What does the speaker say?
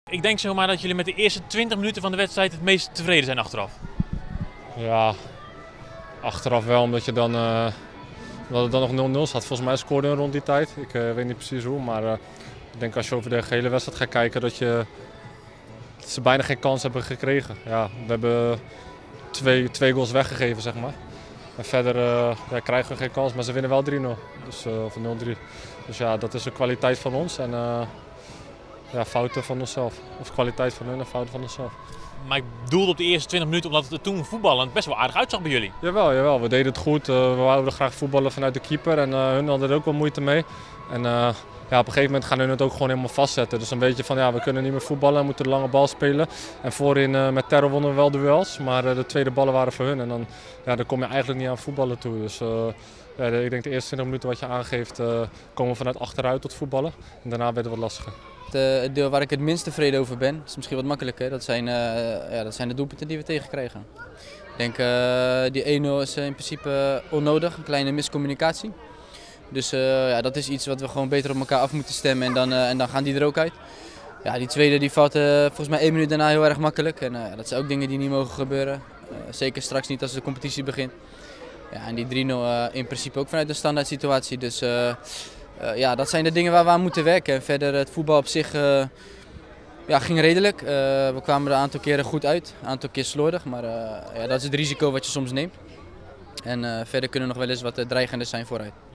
Ik denk zomaar dat jullie met de eerste 20 minuten van de wedstrijd het meest tevreden zijn achteraf. Ja, achteraf wel, omdat dat het dan nog 0-0 staat. Volgens mij scoorde een rond die tijd. Ik weet niet precies hoe, maar ik denk als je over de gehele wedstrijd gaat kijken dat ze bijna geen kans hebben gekregen. Ja, we hebben twee goals weggegeven, zeg maar. En verder krijgen we geen kans, maar ze winnen wel 3-0. Dus, of 0-3. Dus ja, dat is de kwaliteit van ons en ja, fouten van onszelf. Of kwaliteit van hun en fouten van onszelf. Maar ik bedoelde op de eerste 20 minuten omdat het toen voetballend best wel aardig uitzag bij jullie. Jawel, we deden het goed. We wouden graag voetballen vanuit de keeper en hun hadden er ook wel moeite mee. En ja, op een gegeven moment gaan hun het ook gewoon helemaal vastzetten. Dus dan weet je van ja, we kunnen niet meer voetballen, we moeten de lange bal spelen. En voorin met Terror wonnen we wel duels, maar de tweede ballen waren voor hun. En dan kom je eigenlijk niet aan voetballen toe. Dus ja, ik denk de eerste 20 minuten wat je aangeeft, komen we vanuit achteruit tot voetballen. En daarna werd het wat lastiger. Het deel waar ik het minst tevreden over ben, is misschien wat makkelijker, dat zijn de doelpunten die we tegenkrijgen. Ik denk die 1-0 is in principe onnodig, een kleine miscommunicatie. Dus ja, dat is iets wat we gewoon beter op elkaar af moeten stemmen en dan gaan die er ook uit. Ja, die tweede die valt volgens mij 1 minuut daarna heel erg makkelijk. En dat zijn ook dingen die niet mogen gebeuren. Zeker straks niet als de competitie begint. Ja, en die 3-0 in principe ook vanuit een standaard situatie. Dus ja, dat zijn de dingen waar we aan moeten werken. En verder het voetbal op zich ja, ging redelijk. We kwamen er een aantal keren goed uit, een aantal keer slordig. Maar ja, dat is het risico wat je soms neemt. En verder kunnen we nog wel eens wat dreigender zijn vooruit.